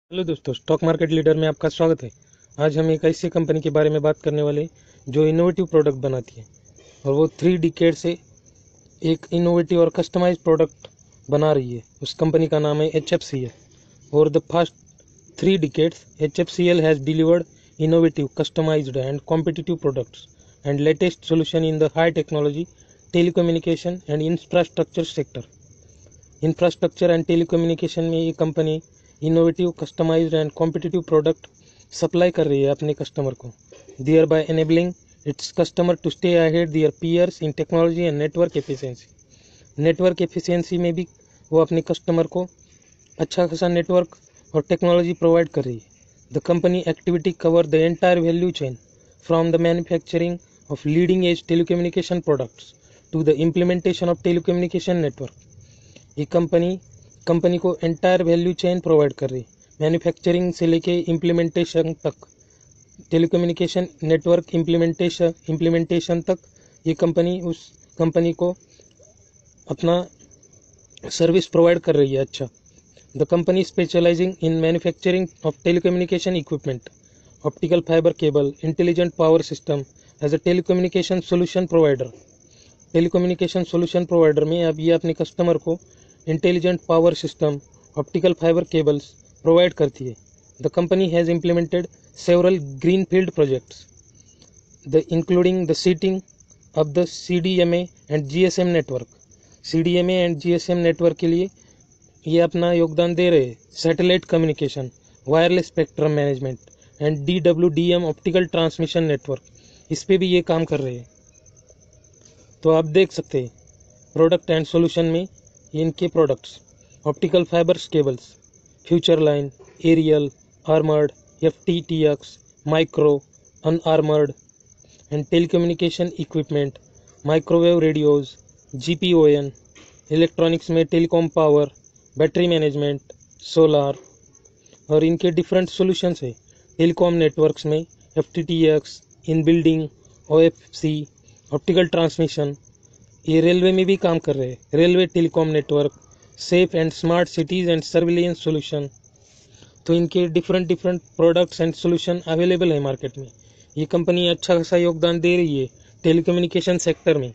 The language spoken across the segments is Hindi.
हेलो दोस्तों, स्टॉक मार्केट लीडर में आपका स्वागत है। आज हम एक ऐसी कंपनी के बारे में बात करने वाले हैं जो इनोवेटिव प्रोडक्ट बनाती है और वो 3 डिकेड से एक इनोवेटिव और कस्टमाइज प्रोडक्ट बना रही है। उस कंपनी का नाम है HFCL। और the fast 3 decades HFCL has delivered innovative, customised and competitive products and latest solution in the high technology, telecommunication and infrastructure sector. Infrastructure and telecommunication में ये company innovative, customised and competitive product supply कर रही है अपने कस्टमर को, thereby enabling its customer to stay ahead their peers in technology and network efficiency. Network efficiency में भी वो अपने कस्टमर को अच्छा खासा नेटवर्क और टेक्नोलॉजी प्रोवाइड कर रही है। The company activity cover the entire value chain from the manufacturing of leading edge telecommunication products to the implementation of telecommunication network. ये कंपनी को एंटायर वैल्यू चेन प्रोवाइड कर रही है, मैन्युफैक्चरिंग से लेके इम्प्लीमेंटेशन तक, टेलीकम्युनिकेशन नेटवर्क इम्प्लीमेंटेशन तक ये कंपनी को अपना सर्विस प्रोवाइड कर रही है। अच्छा, the company specialising in manufacturing of telecommunication equipment, optical fibre cable, intelligent power system as a telecommunication solution provider. Telecommunication solution provider में अब ये अपने कस्टमर को intelligent power system, optical fibre cables provide करती है। The company has implemented several greenfield projects including the seating of the CDMA and GSM network. CDMA and GSM network के लिए ये अपना योगदान दे रहे हैं। Satellite communication, wireless spectrum management and DWDM optical transmission network, इस पे भी ये काम कर रहे हैं। तो आप देख सकते हैं प्रोडक्ट एंड सॉल्यूशन में इनके प्रोडक्ट्स: optical fibres cables, future line, aerial, armoured, FTTX, micro, unarmoured and telecommunication equipment, microwave radios, GPON, electronics में telecom power, battery management, solar, और इनके डिफरेंट सॉल्यूशंस है। टेलीकॉम नेटवर्क्स में FTTX, in building, OFC, optical transmission. ये रेलवे में भी काम कर रहे हैं, railway telecom network, safe and smart cities and surveillance solution. तो इनके different products and solution available है मार्केट में। ये कंपनी अच्छा खासा योगदान दे रही है टेलीकम्युनिकेशन सेक्टर में।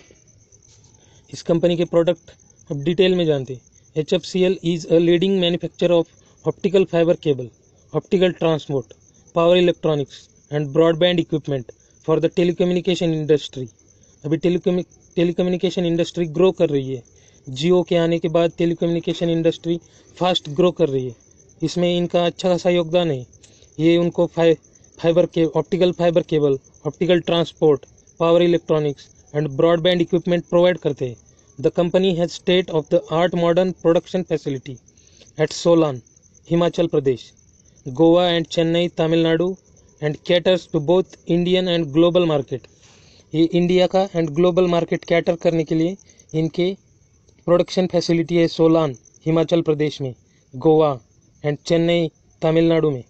इस कंपनी के प्रोडक्ट अब डिटेल में जानते हैं। HFCL is a leading manufacturer of optical fibre cable, optical transport, power electronics and broadband equipment for the telecommunication industry. अभी टेलीकम्युनिकेशन इंडस्ट्री ग्रो कर रही है। जियो के आने के बाद टेलीकम्युनिकेशन इंडस्ट्री फास्ट ग्रो कर रही है। इसमें इनका अच्छा खासा योगदान है। ये उनको optical fibre cable, optical transport, power electronics and broadband equipment provide करते हैं। The company has state of the art modern production facility at Solan, Himachal Pradesh, Goa and Chennai, Tamil Nadu, and caters to both Indian and global market. ये इंडिया का एंड ग्लोबल मार्केट कैटर करने के लिए इनके प्रोडक्शन फैसिलिटी है सोलान, हिमाचल प्रदेश में, गोवा एंड चेन्नई, तमिलनाडु में।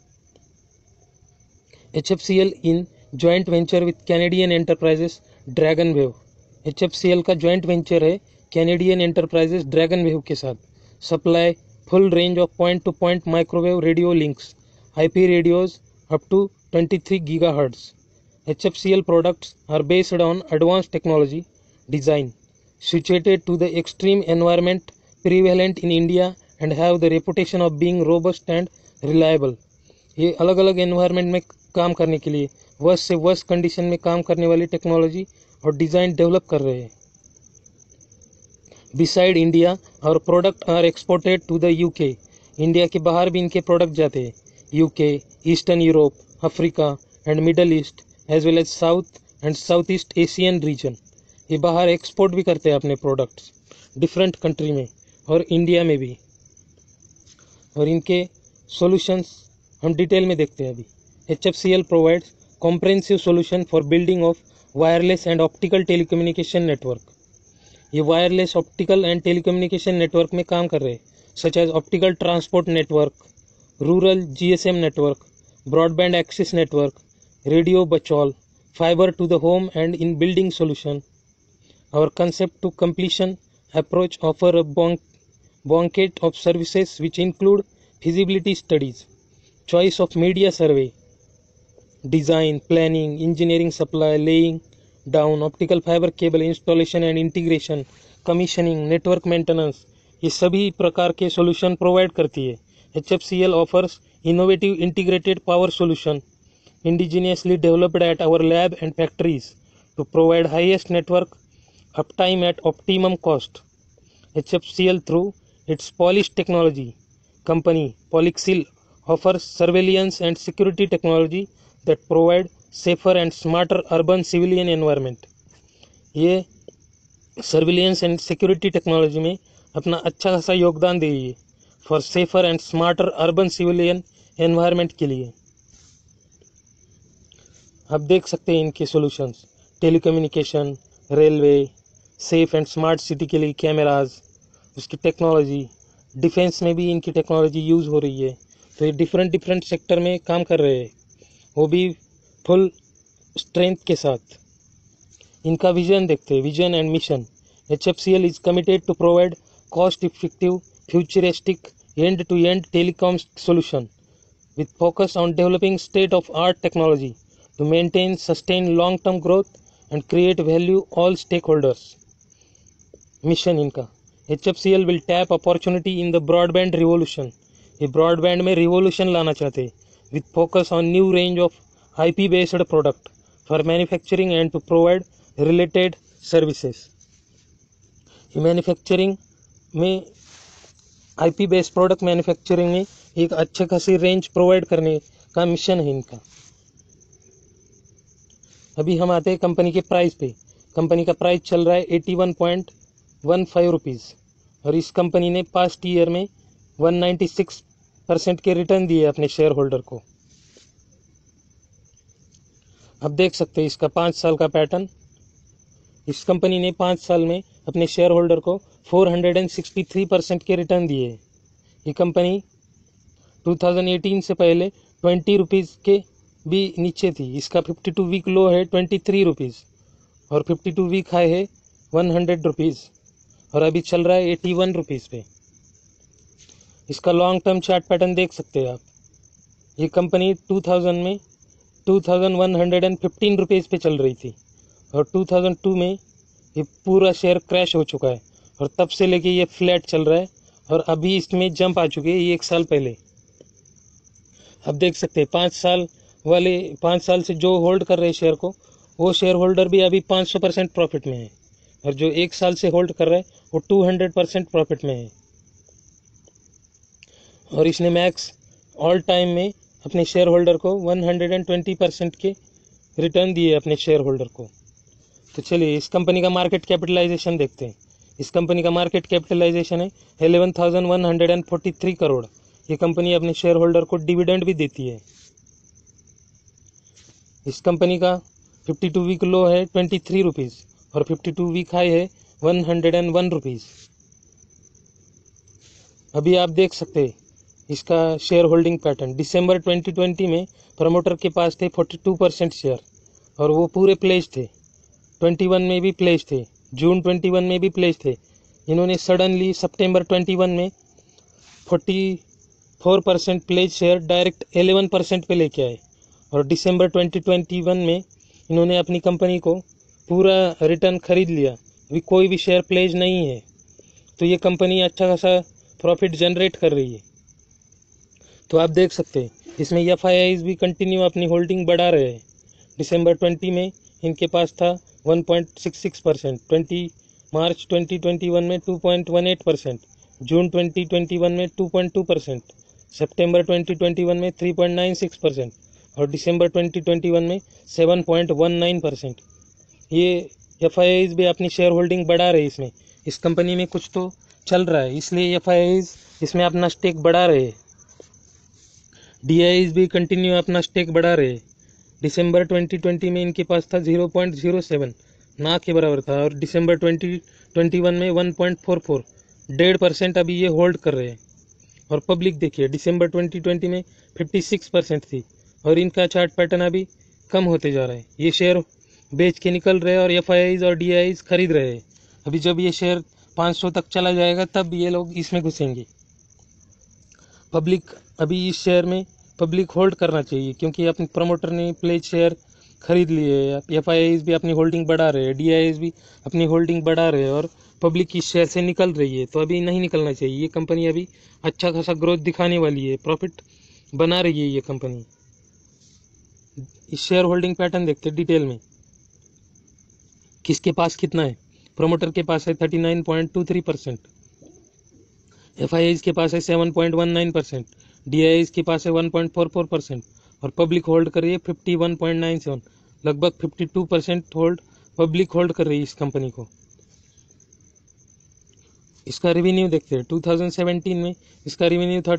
HFCL in joint venture with Canadian enterprises Dragon Wave. HFCL का जॉइंट वेंचर है कैनेडियन एंटरप्राइजेस ड्रैगन वेव के साथ। Supply full range of point to point microwave radio links, IP radios up to 23 GHz। HFCL products are based on advanced technology design, situated to the extreme environment prevalent in India and have the reputation of being robust and reliable. ये अलग अलग एनवायरनमेंट में काम करने के लिए वर्स्ट से वर्स्ट कंडीशन में काम करने वाली टेक्नोलॉजी और डिज़ाइन डेवलप कर रहे हैं। Beside India our product are exported to the UK। India के बाहर भी इनके प्रोडक्ट जाते हैं। UK, eastern Europe, Africa and middle east as well as south and south east Asian region. ये बाहर एक्सपोर्ट भी करते हैं अपने प्रोडक्ट्स डिफरेंट कंट्री में और इंडिया में भी। और इनके सॉल्यूशंस हम डिटेल में देखते हैं अभी। HFCL provides comprehensive solution for building of wireless and optical telecommunication network. ये wireless, optical and telecommunication network में काम कर रहे हैं, such as optical transport network, rural GSM network, broadband access network, radio bachol, fiber to the home and in building solution. Our concept to completion approach offer a bouquet of services which include feasibility studies, choice of media survey, design, planning, engineering, supply, laying down, optical fiber cable installation and integration, commissioning, network maintenance, ये सभी प्रकार के सॉल्यूशन प्रोवाइड करती है। HFCL offers innovative integrated power solution indigenously developed at our lab and factories to provide highest network uptime at optimum cost. HFCL through its Polish technology company Polixil offers surveillance and security technology that provide safer and smarter urban civilian environment. ये सर्विलियंस एंड सिक्योरिटी टेक्नोलॉजी में अपना अच्छा खासा योगदान दे रही है for safer and smarter urban civilian environment के लिए। आप देख सकते हैं इनके solutions, telecommunication, railway, safe and smart city के लिए कैमराज, उसकी टेक्नोलॉजी, डिफेंस में भी इनकी टेक्नोलॉजी यूज़ हो रही है। तो ये डिफरेंट सेक्टर में काम कर रहे हैं, वो भी फुल स्ट्रेंथ के साथ। इनका विजन देखते हैं, vision and mission. HFCL is committed to provide cost effective futuristic end to end telecom solution with focus on developing state-of-art technology to maintain sustained long-term growth and create value all stakeholders. Mission इनका HFCL will tap opportunity in the broadband revolution. ये ब्रॉडबैंड में रिवोल्यूशन लाना चाहते हैं with focus on new range of IP based product for manufacturing and to provide related services. ये मैन्युफैक्चरिंग में IP बेस्ड प्रोडक्ट मैन्युफैक्चरिंग में एक अच्छे खासी रेंज प्रोवाइड करने का मिशन है इनका। अभी हम आते हैं कंपनी के प्राइस पे। कंपनी का प्राइस चल रहा है 81.15 रुपीज़ और इस कंपनी ने पास्ट ईयर में 196% के रिटर्न दिए अपने शेयर होल्डर को। अब देख सकते हैं इसका 5 साल का पैटर्न। इस कंपनी ने 5 साल में अपने शेयर होल्डर को 463% के रिटर्न दिए। ये कंपनी 2018 से पहले 20 रुपीज़ के भी नीचे थी। इसका 52 वीक लो है 23 रुपीज़ और 52 वीक हाई है 100 रुपीज़ और अभी चल रहा है 81 रुपीज़ पे। इसका लॉन्ग टर्म चार्ट पैटर्न देख सकते हैं आप। ये कंपनी 2000 में 2115 रुपीज़ पे चल रही थी और 2002 में ये पूरा शेयर क्रैश हो चुका है और तब से लेके ये फ्लैट चल रहा है और अभी इसमें जंप आ चुकी है ये 1 साल पहले। अब देख सकते हैं 5 साल से जो होल्ड कर रहे हैं शेयर को, वो शेयर होल्डर भी अभी 500% प्रॉफिट में है और जो 1 साल से होल्ड कर रहा है वो 200% प्रॉफिट में है। और इसने मैक्स ऑल टाइम में अपने शेयर होल्डर को 120% के रिटर्न दिए अपने शेयर होल्डर को। तो चलिए इस कंपनी का मार्केट कैपिटलाइजेशन देखते हैं। इस कंपनी का मार्केट कैपिटलाइजेशन है 11,143 करोड़। ये कंपनी अपने शेयर होल्डर को डिविडेंड भी देती है। इस कंपनी का 52 वीक लो है 23 रुपीज़ और 52 वीक हाई है 101 रुपीज़। अभी आप देख सकते हैं इसका शेयर होल्डिंग पैटर्न। दिसंबर 2020 में प्रमोटर के पास थे 42% शेयर और वो पूरे प्लेज थे। 21 में भी प्लेज थे, जून 21 में भी प्लेज थे। इन्होंने सडनली सितंबर 21 में 44% प्लेज शेयर डायरेक्ट 11% पे लेके आए और दिसंबर 2021 में इन्होंने अपनी कंपनी को पूरा रिटर्न खरीद लिया। अभी कोई भी शेयर प्लेज नहीं है, तो ये कंपनी अच्छा खासा प्रॉफिट जनरेट कर रही है। तो आप देख सकते हैं इसमें FIIs भी कंटिन्यू अपनी होल्डिंग बढ़ा रहे हैं। दिसंबर 20 में इनके पास था 1.66%, 20 मार्च 2021 में 2.18%, जून 2021 में 2.2%, सितंबर 2021 में 3.96% और दिसंबर 2021 में 7.19%। ये FIIs भी अपनी शेयर होल्डिंग बढ़ा रहे हैं। इसमें इस कंपनी में कुछ तो चल रहा है, इसलिए FIIs इसमें अपना स्टेक बढ़ा रहे हैं। DIIs भी कंटिन्यू अपना स्टेक बढ़ा रहे हैं। दिसंबर 2020 में इनके पास था 0.07 ना के बराबर था और दिसंबर 2021 में 1.44, 1.5% अभी ये होल्ड कर रहे हैं। और पब्लिक देखिए दिसंबर 2020 में 56% थी और इनका चार्ट पैटर्न अभी कम होते जा रहा है। ये शेयर बेच के निकल रहे हैं और FIIs और DIIs खरीद रहे हैं। अभी जब ये शेयर 500 तक चला जाएगा तब ये लोग इसमें घुसेंगे। पब्लिक अभी इस शेयर में पब्लिक होल्ड करना चाहिए, क्योंकि अपने प्रमोटर ने प्लेज शेयर खरीद लिए, FIIs भी अपनी होल्डिंग बढ़ा रहे हैं, DIIs भी अपनी होल्डिंग बढ़ा रहे हैं और पब्लिक इस शेयर से निकल रही है। तो अभी नहीं निकलना चाहिए। ये कंपनी अभी अच्छा खासा ग्रोथ दिखाने वाली है, प्रॉफिट बना रही है ये कंपनी। इस शेयर होल्डिंग पैटर्न देखते हैं डिटेल में, किसके पास कितना है। प्रमोटर के पास है 39.23%, FIIs के पास है 7.19%, DIIs के पास है 1.44% और पब्लिक होल्ड कर रही है 51.97, लगभग 52% होल्ड पब्लिक होल्ड कर रही है इस कंपनी को। इसका रेवेन्यू देखते हैं। 2017 में इसका रेवेन्यू था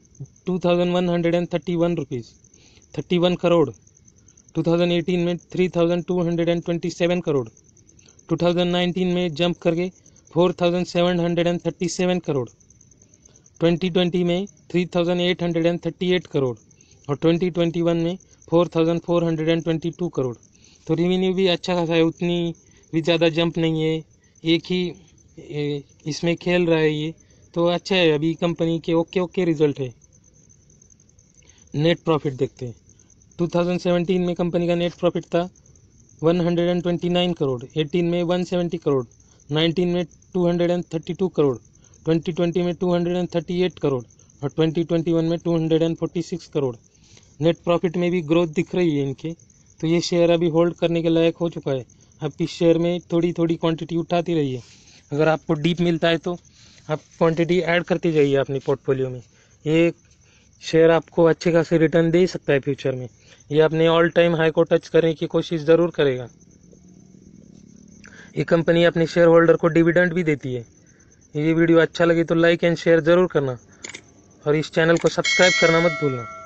2131 रुपीज़, 31 करोड़। 2018 में 3227 करोड़। 2019 में जंप करके 4737 करोड़। 2020 में 3838 करोड़ और 2021 में 4422 करोड़। तो रेवेन्यू भी अच्छा खासा है, उतनी भी ज़्यादा जंप नहीं है, एक ही इसमें खेल रहा है ये, तो अच्छा है। अभी कंपनी के ओके रिजल्ट है। नेट प्रॉफिट देखते हैं। 2017 में कंपनी का नेट प्रॉफिट था 129 करोड़, 18 में 170 करोड़, 19 में 232 करोड़, 2020 में 238 करोड़ और 2021 में 246 करोड़। नेट प्रॉफिट में भी ग्रोथ दिख रही है इनके, तो ये शेयर अभी होल्ड करने के लायक हो चुका है। आप इस शेयर में थोड़ी थोड़ी क्वांटिटी उठाती रहिए। अगर आपको डीप मिलता है तो आप क्वांटिटी ऐड करती जाइए अपनी पोर्टफोलियो में। ये शेयर आपको अच्छे खासे रिटर्न दे सकता है फ्यूचर में। ये अपने ऑल टाइम हाई को टच करने की कोशिश ज़रूर करेगा। ये कंपनी अपने शेयर होल्डर को डिविडेंड भी देती है। ये वीडियो अच्छा लगे तो लाइक एंड शेयर ज़रूर करना और इस चैनल को सब्सक्राइब करना मत भूलना।